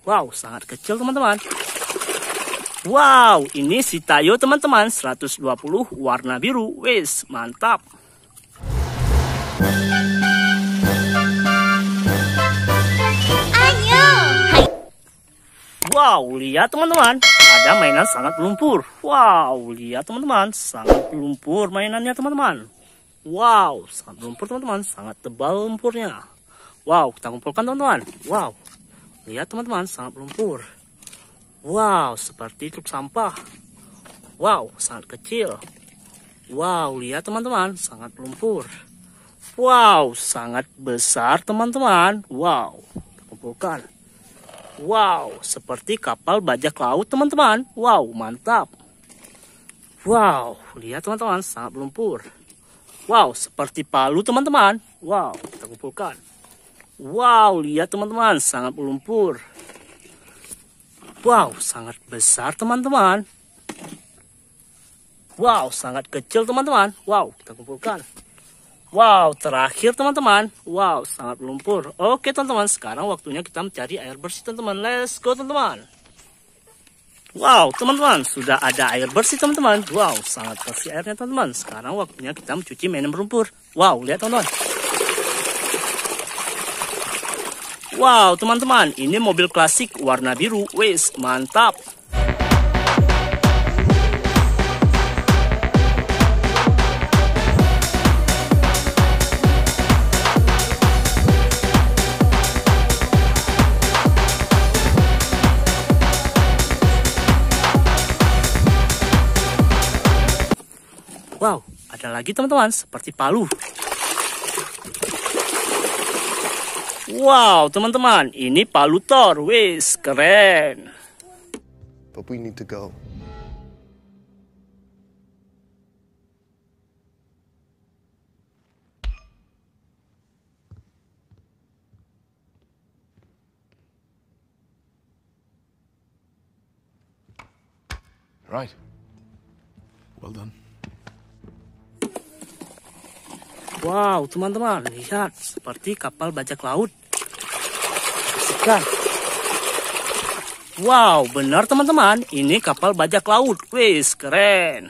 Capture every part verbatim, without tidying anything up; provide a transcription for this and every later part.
Wow, sangat kecil teman-teman. Wow, ini si Tayo teman-teman, seratus dua puluh warna biru. Wis, mantap. Ayo. Hai. Wow, lihat teman-teman, ada mainan sangat lumpur. Wow, lihat teman-teman, sangat lumpur mainannya teman-teman. Wow, sangat lumpur teman-teman, sangat tebal lumpurnya. Wow, kita kumpulkan teman-teman. Wow, lihat teman-teman, sangat lumpur. Wow, seperti truk sampah. Wow, sangat kecil. Wow, lihat teman-teman, sangat lumpur. Wow, sangat besar teman-teman. Wow, kita kumpulkan. Wow, seperti kapal bajak laut teman-teman. Wow, mantap. Wow, lihat teman-teman, sangat lumpur. Wow, seperti palu teman-teman. Wow, kita kumpulkan. Wow, lihat teman-teman, sangat lumpur. Wow, sangat besar teman-teman. Wow, sangat kecil teman-teman. Wow, kita kumpulkan. Wow, terakhir teman-teman. Wow, sangat lumpur. Oke teman-teman, sekarang waktunya kita mencari air bersih teman-teman. Let's go teman-teman. Wow, teman-teman, sudah ada air bersih teman-teman. Wow, sangat bersih airnya teman-teman. Sekarang waktunya kita mencuci mainan berlumpur. Wow, lihat teman-teman. Wow, teman-teman, ini mobil klasik warna biru. Wis, mantap. Wow, ada lagi teman-teman, seperti palu. Wow, teman-teman, ini palu Thor. Wis, keren. But we need to go. Right. Well done. Wow, teman-teman, lihat seperti kapal bajak laut. Bersihkan. Wow, benar teman-teman, ini kapal bajak laut. Wis, keren.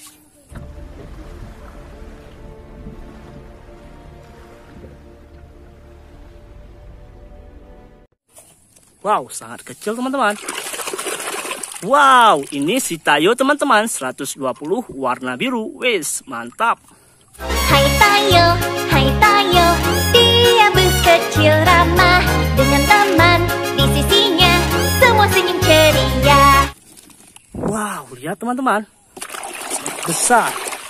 Wow, sangat kecil teman-teman. Wow, ini si Tayo teman-teman, seratus dua puluh warna biru. Wis, mantap. Hai Tayo, hai Tayo, dia bus kecil ramah. Dengan teman di sisinya, semua senyum ceria. Wow, lihat teman-teman, besar.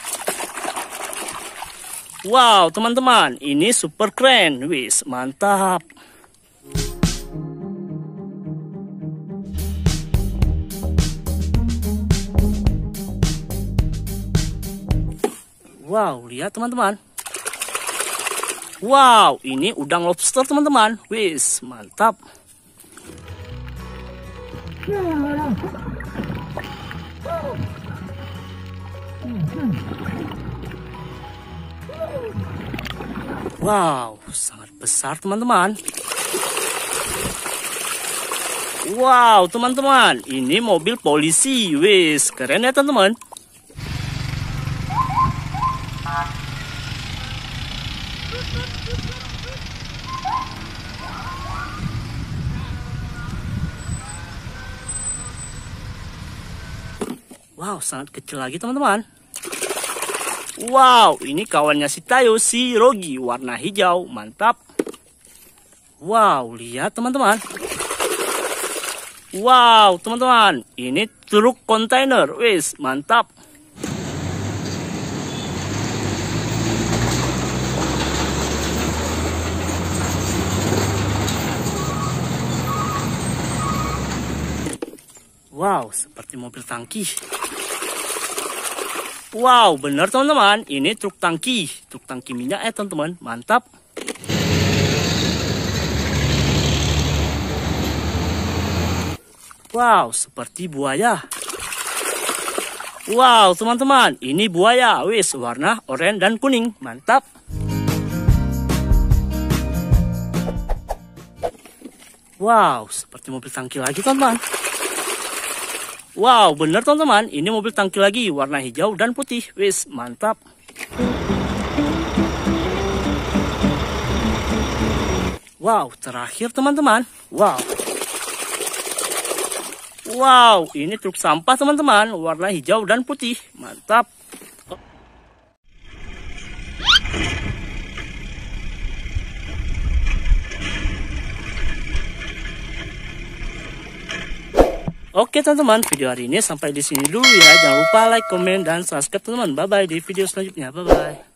Wow, teman-teman, ini super keren. Wis, mantap. Wow, lihat teman-teman. Wow, ini udang lobster teman-teman. Wis, mantap. Wow, sangat besar teman-teman. Wow, teman-teman, ini mobil polisi. Wis, keren ya teman-teman. Wow, sangat kecil lagi teman-teman. Wow, ini kawannya si Tayo, si Rogi, warna hijau, mantap. Wow, lihat teman-teman. Wow, teman-teman, ini truk kontainer, wis, mantap. Wow, seperti mobil tangki. Wow, benar teman-teman, ini truk tangki, truk tangki minyak ya teman-teman, mantap. Wow, seperti buaya. Wow, teman-teman, ini buaya, wis, warna oranye dan kuning, mantap. Wow, seperti mobil tangki lagi teman-teman. Wow, bener teman-teman, ini mobil tangki lagi, warna hijau dan putih. Wis, mantap. Wow, terakhir teman-teman. Wow. Wow, ini truk sampah teman-teman, warna hijau dan putih. Mantap. Oke teman-teman, video hari ini sampai di sini dulu ya. Jangan lupa like, komen, dan subscribe teman-teman. Bye-bye di video selanjutnya. Bye-bye.